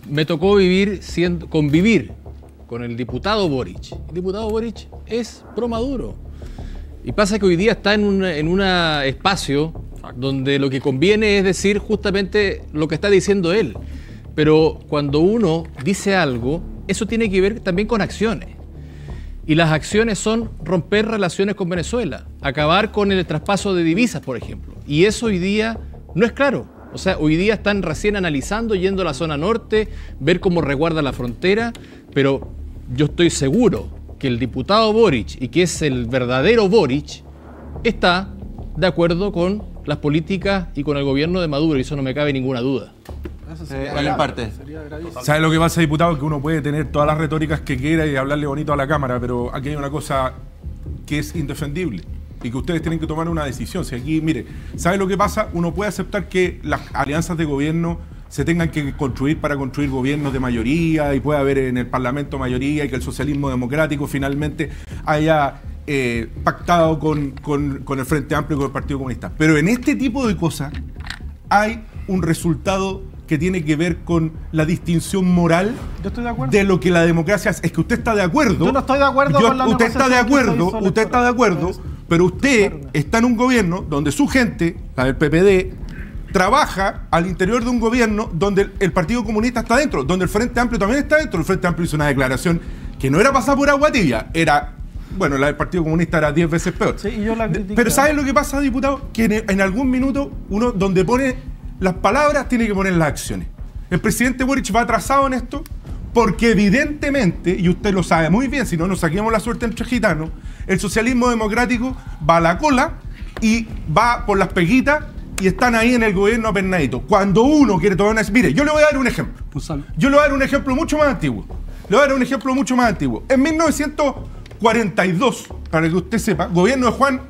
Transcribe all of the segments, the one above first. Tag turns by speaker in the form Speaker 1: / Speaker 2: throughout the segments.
Speaker 1: me tocó convivir con el diputado Boric. El diputado Boric es pro Maduro. Y pasa que hoy día está en un espacio donde lo que conviene es decir justamente lo que está diciendo él. Pero cuando uno dice algo, eso tiene que ver también con acciones. Y las acciones son romper relaciones con Venezuela, acabar con el traspaso de divisas, por ejemplo. Y eso hoy día no es claro. O sea, hoy día están recién analizando, yendo a la zona norte, ver cómo resguarda la frontera, pero yo estoy seguro que el diputado Boric, y que es el verdadero Boric, está de acuerdo con las políticas y con el gobierno de Maduro, y eso no me cabe ninguna duda.
Speaker 2: ¿Sabe lo que pasa, diputado? Que uno puede tener todas las retóricas que quiera y hablarle bonito a la Cámara, pero aquí hay una cosa que es indefendible y que ustedes tienen que tomar una decisión. Si aquí, mire, ¿sabe lo que pasa? Uno puede aceptar que las alianzas de gobierno se tengan que construir para construir gobiernos de mayoría y puede haber en el Parlamento mayoría y que el socialismo democrático finalmente haya pactado con el Frente Amplio y con el Partido Comunista. Pero en este tipo de cosas hay un resultado que tiene que ver con la distinción moral.
Speaker 3: Yo estoy de acuerdo.
Speaker 2: De lo que la democracia es. Es que usted está de acuerdo.
Speaker 3: Yo no estoy de acuerdo con la
Speaker 2: usted está de acuerdo, usted está de acuerdo, pero usted está en un gobierno donde su gente, la del PPD, trabaja al interior de un gobierno donde el Partido Comunista está dentro, donde el Frente Amplio también está dentro. El Frente Amplio hizo una declaración que no era pasar por agua tibia, era... Bueno, la del Partido Comunista era 10 veces peor.
Speaker 3: Sí, y yo la critiqué.
Speaker 2: Pero ¿sabe lo que pasa, diputado? Que en algún minuto uno donde pone las palabras tiene que poner las acciones. El presidente Boric va atrasado en esto porque evidentemente, y usted lo sabe muy bien, si no nos saquemos la suerte entre gitanos, el socialismo democrático va a la cola y va por las peguitas y están ahí en el gobierno apernadito. Cuando uno quiere tomar una... Mire, yo le voy a dar un ejemplo. Yo le voy a dar un ejemplo mucho más antiguo. En 1942, para que usted sepa, gobierno de Juan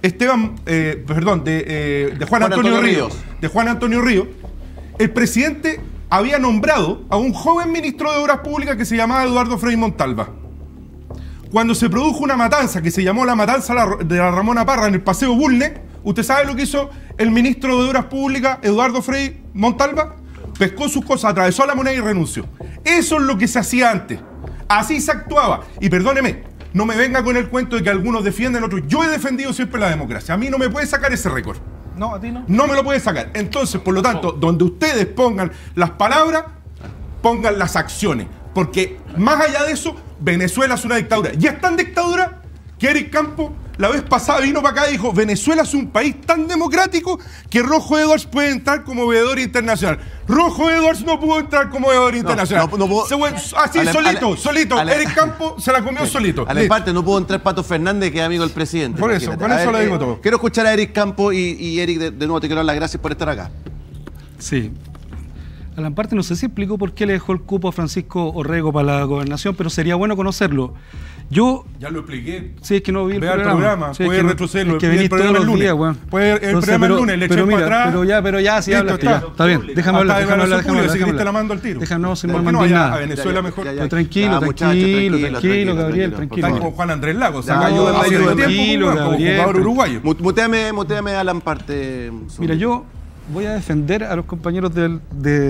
Speaker 2: Antonio Ríos. De Juan Antonio Ríos, el presidente había nombrado a un joven ministro de Obras Públicas que se llamaba Eduardo Frei Montalva. Cuando se produjo una matanza que se llamó la matanza de la Ramona Parra en el Paseo Bulnes, ¿usted sabe lo que hizo el ministro de Obras Públicas, Eduardo Frei Montalva? Pescó sus cosas, atravesó la moneda y renunció. Eso es lo que se hacía antes. Así se actuaba. Y perdóneme, no me venga con el cuento de que algunos defienden, otros. Yo he defendido siempre la democracia. A mí no me puede sacar ese récord.
Speaker 3: No, a ti no.
Speaker 2: No me lo puede sacar. Entonces, por lo tanto, donde ustedes pongan las palabras, pongan las acciones. Porque más allá de eso, Venezuela es una dictadura. Y es tan dictadura que Eric Campos la vez pasada vino para acá y dijo: Venezuela es un país tan democrático que Rojo Edwards puede entrar como veedor internacional. Rojo Edwards no pudo entrar como veedor internacional. Así, solito. Eric Campos se la comió solito.
Speaker 4: A la parte, no pudo entrar Pato Fernández, que es amigo del presidente.
Speaker 2: Por eso, con eso lo digo todo.
Speaker 4: Quiero escuchar a Eric Campos y Eric, de nuevo te quiero dar las gracias por estar acá.
Speaker 5: Sí. A la parte no sé si explicó por qué le dejó el cupo a Francisco Orrego para la gobernación, pero sería bueno conocerlo. Yo...
Speaker 2: Ya lo expliqué.
Speaker 5: Sí, es que no vi el programa.
Speaker 2: Sí, puede retrocederlo.
Speaker 5: Es que venís todos los días, weón.
Speaker 2: Puede el programa el lunes, le eché para atrás.
Speaker 5: Pero ya, si hablaste, ya. Está bien, déjame hablar.
Speaker 2: Si querés te la mando al tiro.
Speaker 5: Déjanos, sin mandar nada.
Speaker 2: A Venezuela mejor.
Speaker 5: Tranquilo, Gabriel, tranquilo.
Speaker 2: Están con Juan Andrés Lagos.
Speaker 5: Tranquilo, Gabriel.
Speaker 2: Uruguayo.
Speaker 4: Muteame a Alan Parte.
Speaker 5: Mira, yo voy a defender a los compañeros del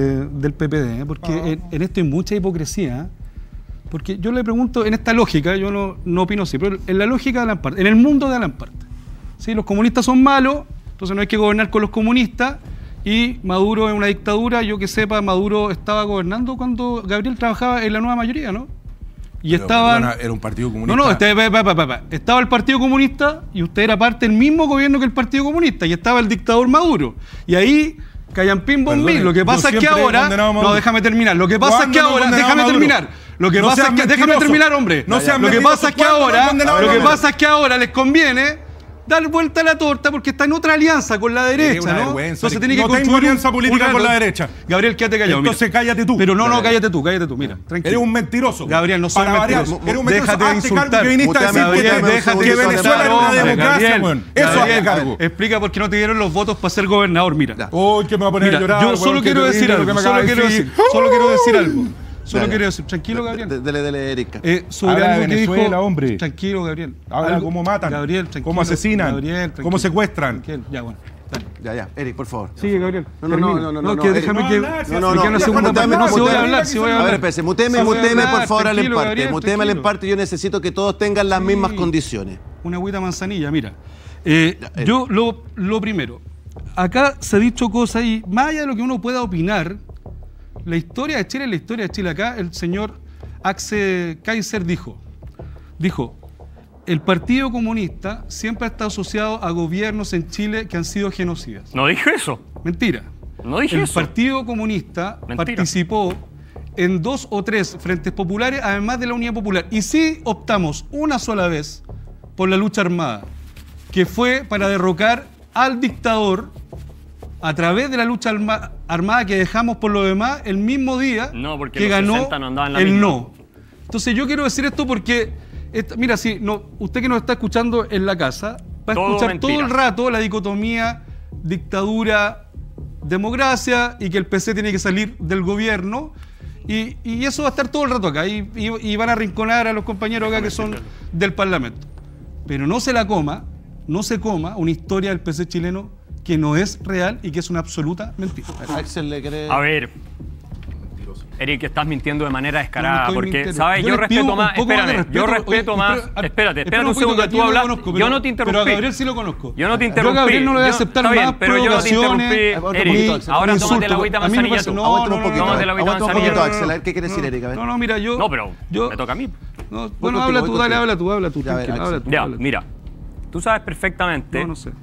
Speaker 5: PPD, porque en esto hay mucha hipocresía. Porque yo le pregunto, en esta lógica, yo no opino así, pero en la lógica de Alan Parte, en el mundo de Alan Parte, ¿sí? Los comunistas son malos, entonces no hay que gobernar con los comunistas, y Maduro es una dictadura. Yo que sepa, Maduro estaba gobernando cuando Gabriel trabajaba en la nueva mayoría, ¿no? Y estaban...
Speaker 2: Era un partido comunista.
Speaker 5: No, estaba el Partido Comunista y usted era parte del mismo gobierno que el Partido Comunista, y estaba el dictador Maduro. Y ahí... Callan-pin bombín. Lo que pasa es que ahora... No, déjame terminar. Lo que pasa es que ahora... Déjame terminar. Lo que pasa es que... Déjame terminar, hombre. Lo que pasa es que ahora les conviene dar vuelta a la torta porque está en otra alianza con la derecha, ¿no? Entonces tiene que construir...
Speaker 2: No tengo alianza política con la derecha.
Speaker 5: Gabriel, quédate callado.
Speaker 2: Entonces cállate tú.
Speaker 5: Pero no, cállate tú. Mira, tranquilo.
Speaker 2: Eres un mentiroso.
Speaker 5: Gabriel, no soy mentiroso.
Speaker 2: Eres un mentiroso.
Speaker 5: Déjate de insultar.
Speaker 2: Déjate que Venezuela era una democracia, weón. Eso es cargo.
Speaker 5: Explica por qué no te dieron los votos para ser gobernador, mira.
Speaker 2: Uy, que me va a poner a llorar.
Speaker 5: Yo solo quiero decir algo. Tranquilo, Gabriel.
Speaker 4: Dele, Erika.
Speaker 5: Sobre algo que dijo...
Speaker 2: hombre.
Speaker 5: Tranquilo, Gabriel.
Speaker 2: Habla cómo matan,
Speaker 5: Gabriel, tranquilo.
Speaker 2: cómo asesinan,
Speaker 5: Gabriel,
Speaker 2: cómo secuestran.
Speaker 5: Ya, bueno.
Speaker 4: Ya, Eric, por favor.
Speaker 5: Sigue, Gabriel.
Speaker 4: No,
Speaker 5: Termina. Que
Speaker 4: Eric.
Speaker 5: déjame
Speaker 2: No,
Speaker 5: que...
Speaker 2: nada, si
Speaker 5: que
Speaker 2: no,
Speaker 5: quede una
Speaker 2: no,
Speaker 5: segunda parte. No, si voy a hablar, si voy a
Speaker 4: A
Speaker 5: hablar.
Speaker 4: ver, espérese, muteme,
Speaker 5: Sí, voy a
Speaker 4: por
Speaker 5: hablar,
Speaker 4: favor, al
Speaker 5: tranquilo,
Speaker 4: emparte.
Speaker 5: Gabriel,
Speaker 4: Muteme al
Speaker 5: tranquilo.
Speaker 4: emparte. Yo necesito que todos tengan las mismas condiciones.
Speaker 5: Una agüita manzanilla, mira. Yo, lo primero, acá se ha dicho cosas y más allá de lo que uno pueda opinar, la historia de Chile es la historia de Chile. Acá el señor Axel Kaiser dijo, el Partido Comunista siempre ha estado asociado a gobiernos en Chile que han sido genocidas.
Speaker 6: No dije eso.
Speaker 5: Mentira.
Speaker 6: No dije
Speaker 5: el
Speaker 6: eso.
Speaker 5: Partido Comunista
Speaker 6: Mentira.
Speaker 5: participó en 2 o 3 frentes populares, además de la Unidad Popular. Y sí optamos una sola vez por la lucha armada, que fue para derrocar al dictador a través de la lucha armada que dejamos por lo demás el mismo día
Speaker 6: No, porque
Speaker 5: que
Speaker 6: los
Speaker 5: ganó
Speaker 6: 60 no andaban la
Speaker 5: el
Speaker 6: misma.
Speaker 5: no. Entonces yo quiero decir esto porque, mira, si no, usted que nos está escuchando en la casa, va a
Speaker 6: Todo
Speaker 5: escuchar
Speaker 6: mentira.
Speaker 5: todo el rato la dicotomía dictadura, democracia y que el PC tiene que salir del gobierno. Y eso va a estar todo el rato acá y van a arrinconar a los compañeros acá que son del Parlamento. Pero no se coma una historia del PC chileno que no es real y que es una absoluta mentira.
Speaker 4: Axel le quiere...
Speaker 6: A ver. Eric, estás mintiendo de manera descarada,
Speaker 5: estoy
Speaker 6: porque,
Speaker 5: mintiendo.
Speaker 6: ¿sabes?
Speaker 5: Yo
Speaker 6: Yo
Speaker 5: les pido
Speaker 6: respeto
Speaker 5: un
Speaker 6: más,
Speaker 5: poco más de
Speaker 6: espérame,
Speaker 5: respeto.
Speaker 6: yo respeto
Speaker 5: Oye,
Speaker 6: más,
Speaker 5: espera,
Speaker 6: espérate
Speaker 5: espera
Speaker 6: un
Speaker 5: un
Speaker 6: segundo,
Speaker 5: poquito,
Speaker 6: tú
Speaker 5: a ti no
Speaker 6: hablas,
Speaker 5: lo conozco,
Speaker 6: yo no te interrumpí.
Speaker 5: Pero a Gabriel sí lo conozco.
Speaker 6: Yo no te
Speaker 5: Yo a
Speaker 6: interrumpí.
Speaker 5: Gabriel no le voy a aceptar
Speaker 6: Está bien,
Speaker 5: más
Speaker 6: pero yo no te interrumpí,
Speaker 5: provocaciones.
Speaker 6: Eric. Ahora
Speaker 5: insultos.
Speaker 6: tómate la agüita
Speaker 5: A mí me
Speaker 6: manzanilla
Speaker 5: parece-
Speaker 6: tú.
Speaker 5: no,
Speaker 4: Aguanta un
Speaker 5: no,
Speaker 4: poquito,
Speaker 6: tómate la agüita
Speaker 4: aguanta un
Speaker 6: manzanilla.
Speaker 4: poquito, Axel. A ver qué quiere decir Eric. A ver.
Speaker 5: No, mira,
Speaker 6: No, pero me toca a mí.
Speaker 5: No,
Speaker 4: Voy
Speaker 5: bueno,
Speaker 4: contigo,
Speaker 5: habla
Speaker 4: voy
Speaker 5: tú, dale,
Speaker 4: contigo.
Speaker 5: habla tú,
Speaker 4: Ya, a ver,
Speaker 5: tranquilo,
Speaker 4: Axel.
Speaker 5: habla tú.
Speaker 6: Ya,
Speaker 5: habla tú.
Speaker 6: mira, tú sabes perfectamente
Speaker 5: No sé.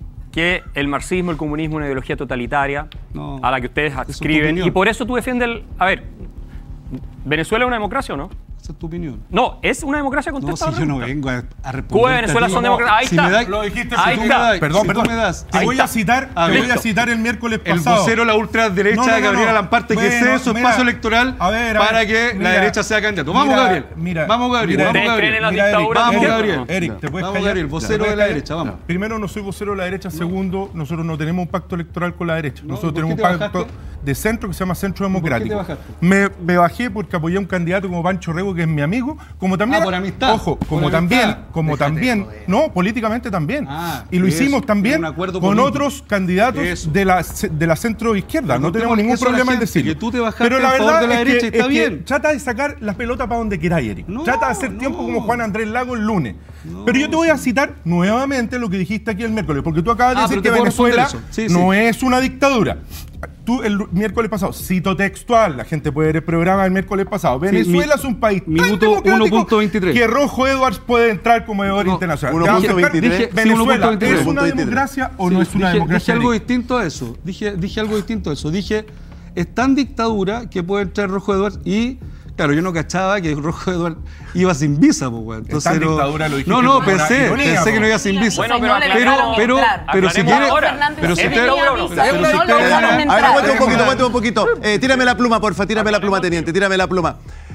Speaker 6: que el marxismo, el comunismo es una ideología totalitaria
Speaker 5: No.
Speaker 6: a la que ustedes
Speaker 5: Esa es tu
Speaker 6: adscriben
Speaker 5: opinión.
Speaker 6: y por eso tú defiendes el... A ver, ¿Venezuela es una democracia o no?
Speaker 5: Esa es tu opinión.
Speaker 6: No, ¿es una democracia?
Speaker 5: No,
Speaker 6: Contesta
Speaker 5: si
Speaker 6: la
Speaker 5: yo no
Speaker 6: pregunta.
Speaker 5: vengo a responder.
Speaker 6: Cuba y Venezuela son democracias. Ahí
Speaker 5: Si
Speaker 6: está.
Speaker 5: me da-
Speaker 2: Lo dijiste,
Speaker 6: Ahí
Speaker 2: si tú
Speaker 6: está.
Speaker 2: me das- Perdón,
Speaker 5: Si tú
Speaker 2: perdón.
Speaker 5: me das-
Speaker 2: Te
Speaker 5: ahí
Speaker 2: voy
Speaker 5: está.
Speaker 2: a citar,
Speaker 5: Ah,
Speaker 2: te voy a
Speaker 6: listo.
Speaker 2: citar el miércoles
Speaker 5: El
Speaker 2: pasado.
Speaker 5: vocero de la ultraderecha, Gabriel Alamparte, que
Speaker 2: Bueno,
Speaker 5: cede su
Speaker 2: mira,
Speaker 5: espacio electoral
Speaker 2: a ver,
Speaker 5: para que la derecha sea candidato. Vamos, Gabriel. Vamos, Gabriel.
Speaker 2: mira,
Speaker 5: Vamos,
Speaker 6: ¿Ustedes creen en la
Speaker 5: Gabriel.
Speaker 6: dictadura?
Speaker 5: Vamos,
Speaker 6: Eric,
Speaker 5: Gabriel.
Speaker 2: Eric, ¿te puedes
Speaker 5: Vamos,
Speaker 2: callar?
Speaker 5: Gabriel, vocero
Speaker 2: ¿Te
Speaker 5: de la
Speaker 2: puedes
Speaker 5: derecha,
Speaker 2: callar?
Speaker 5: vamos.
Speaker 2: Primero, no soy vocero de la derecha. Segundo, nosotros no tenemos un pacto electoral con la derecha.
Speaker 5: No,
Speaker 2: Nosotros
Speaker 5: ¿por qué
Speaker 2: tenemos un
Speaker 5: te
Speaker 2: pacto
Speaker 5: bajaste?
Speaker 2: de centro que se llama Centro
Speaker 5: ¿Por qué
Speaker 2: Democrático.
Speaker 5: te bajaste?
Speaker 2: Me bajé porque apoyé a un candidato como Pancho Rego, que es mi amigo, como también...
Speaker 5: por amistad.
Speaker 2: Ojo,
Speaker 5: Por
Speaker 2: como
Speaker 5: amistad.
Speaker 2: también... No, políticamente también.
Speaker 5: Ah,
Speaker 2: y lo
Speaker 5: eso,
Speaker 2: hicimos también
Speaker 5: un acuerdo
Speaker 2: con
Speaker 5: político.
Speaker 2: otros candidatos
Speaker 5: Eso.
Speaker 2: de la centro izquierda.
Speaker 5: Pero
Speaker 2: No tenemos
Speaker 5: contémosle
Speaker 2: ningún
Speaker 5: eso a la
Speaker 2: problema en
Speaker 5: gente,
Speaker 2: decirlo.
Speaker 5: que tú te bajaste
Speaker 2: Pero la
Speaker 5: a favor
Speaker 2: verdad
Speaker 5: de la
Speaker 2: es
Speaker 5: derecha y
Speaker 2: que,
Speaker 5: está
Speaker 2: es que
Speaker 5: bien.
Speaker 2: trata de sacar la pelota para donde queráis, Eric.
Speaker 5: No,
Speaker 2: Trata de hacer
Speaker 5: no.
Speaker 2: tiempo como Juan Andrés Lago el lunes. Pero yo te voy a citar nuevamente lo que dijiste aquí el miércoles, porque tú acabas de decir
Speaker 5: pero
Speaker 2: que
Speaker 5: te puedo
Speaker 2: Venezuela
Speaker 5: responder eso. Sí,
Speaker 2: no
Speaker 5: sí.
Speaker 2: es una dictadura. Tú el miércoles pasado, cito textual, la gente puede ver el programa el miércoles pasado. Venezuela es un país tan
Speaker 5: minuto
Speaker 2: democrático
Speaker 5: 1.23.
Speaker 2: que Rojo Edwards puede entrar como deudor
Speaker 5: No,
Speaker 2: internacional.
Speaker 4: 1.23.
Speaker 5: Dije-
Speaker 2: Venezuela,
Speaker 5: sí,
Speaker 2: ¿es una
Speaker 4: 1.23.
Speaker 2: democracia o
Speaker 5: Sí,
Speaker 2: no es una
Speaker 5: dije
Speaker 2: democracia?
Speaker 5: algo
Speaker 2: Eric?
Speaker 5: distinto a eso. Dije algo distinto a eso. Dije, es tan dictadura que puede entrar Rojo Edwards y... Claro, yo no cachaba que Rojo Edwards iba sin visa, pues, weón.
Speaker 2: Es tan dictadura, lo dijiste
Speaker 5: No,
Speaker 2: como una
Speaker 5: pensé
Speaker 2: ironía,
Speaker 5: que no
Speaker 2: po.
Speaker 5: iba sin visa.
Speaker 6: Bueno,
Speaker 7: pero
Speaker 5: pero si
Speaker 6: Aclaremos
Speaker 5: quiere,
Speaker 6: ahora.
Speaker 5: pero si
Speaker 6: ¿Es
Speaker 5: usted,
Speaker 6: dictadura o no?
Speaker 5: pero si
Speaker 7: No
Speaker 5: usted-
Speaker 7: lo dejaron
Speaker 4: A ver,
Speaker 7: entrar.
Speaker 4: aguante un poquito. Tírame la pluma, porfa, tírame la pluma, teniente, tírame la pluma.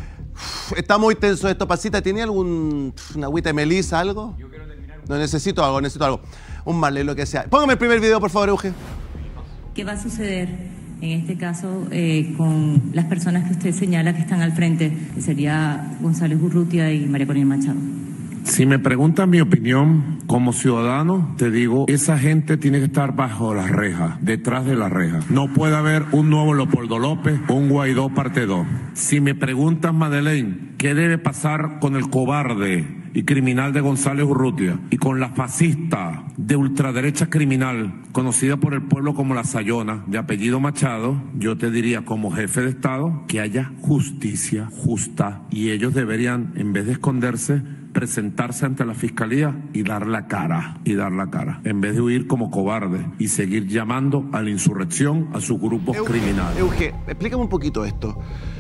Speaker 4: Está muy tenso esto, Pasita. ¿Tiene una agüita de melisa, algo? Yo quiero terminar. No, necesito algo. Un marley, lo que sea. Póngame el primer video, por favor, Euge.
Speaker 8: ¿Qué va a suceder en este caso con las personas que usted señala que están al frente? Que sería González Urrutia y María Corina Machado.
Speaker 9: Si me preguntan mi opinión como ciudadano, te digo, esa gente tiene que estar bajo las rejas, detrás de las rejas. No puede haber un nuevo Leopoldo López o un Guaidó parte 2. Si me preguntan, Madeleine, ¿qué debe pasar con el cobarde y criminal de González Urrutia y con la fascista de ultraderecha criminal conocida por el pueblo como la Sayona, de apellido Machado? Yo te diría, como jefe de Estado, que haya justicia justa y ellos deberían, en vez de esconderse, presentarse ante la fiscalía y dar la cara, en vez de huir como cobardes y seguir llamando a la insurrección a sus grupos criminales.
Speaker 4: Euge, explícame un poquito esto.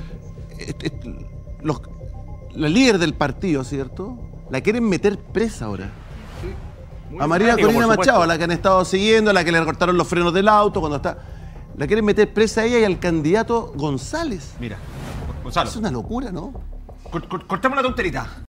Speaker 4: La líder del partido, ¿cierto? La quieren meter presa ahora. A María
Speaker 6: democrático,
Speaker 4: Corina
Speaker 6: por
Speaker 4: Machado,
Speaker 6: supuesto.
Speaker 4: a la que han estado siguiendo, a la que le recortaron los frenos del auto cuando está... La quieren meter presa a ella y al candidato González.
Speaker 10: Mira, Gonzalo,
Speaker 4: Es una locura, ¿no?
Speaker 10: cortemos la tonterita.